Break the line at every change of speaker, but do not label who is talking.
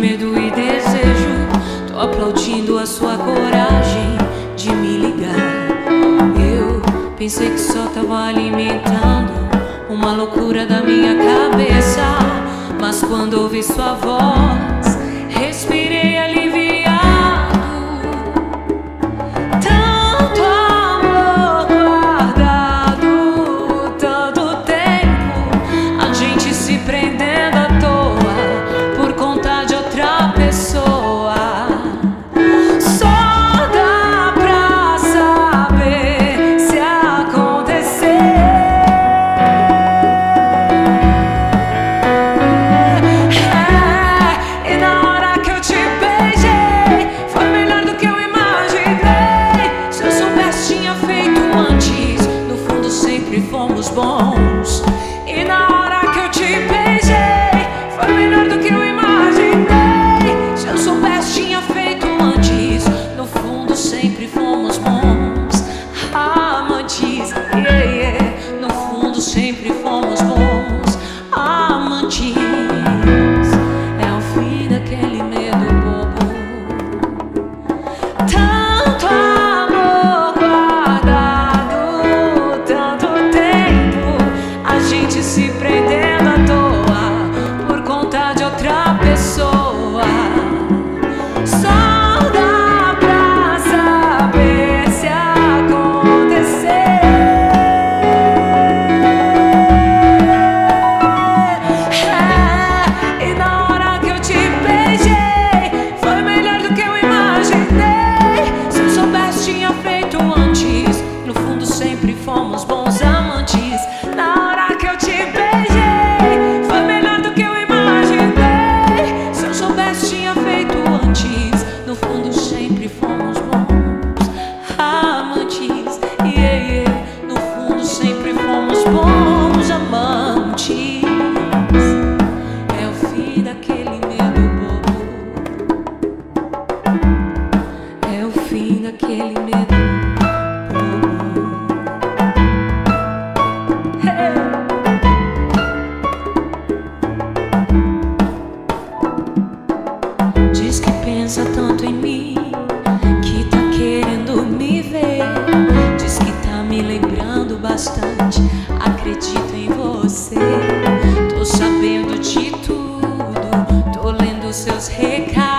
medo e desejo. Tô aplaudindo a sua coragem de me ligar. Eu pensei que só tava alimentando uma loucura da minha cabeça, mas quando ouvi sua voz, respirei aliviado. Tanto amor guardado, tanto tempo, a gente se prendendo à toa por conta de outra pessoa. Só dá pra saber se acontecer. E na hora que eu te beijei, foi melhor do que eu imaginei. Se eu soubesse, tinha feito antes. No fundo sempre fomos bons. E na hora que eu te beijei, foi melhor do que eu imaginei. Se eu soubesse, tinha feito antes. No fundo sempre fomos bons. Amantes, yeah, yeah. No fundo sempre fomos bons. Amantes. É o fim daquele medo bobo. Tanto amor guardado, tanto tempo, a gente se prendendo à toa por conta de outra pessoa. Só dá pra saber se acontecer. E na hora que eu te beijei, foi melhor do que eu imaginei. Se eu soubesse, tinha feito antes. No fundo sempre fomos bons amantes. Na hora que eu te beijei, foi melhor do que eu imaginei. Se eu soubesse, tinha feito antes. No fundo sempre fomos bons amantes, yeah, yeah. No fundo sempre fomos bons amantes. É o fim daquele medo bobo. É o fim daquele medo bobo. Hey. Diz que pensa tanto em mim, que tá querendo me ver. Diz que tá me lembrando bastante. Acredito em você. Tô sabendo de tudo, tô lendo seus recados.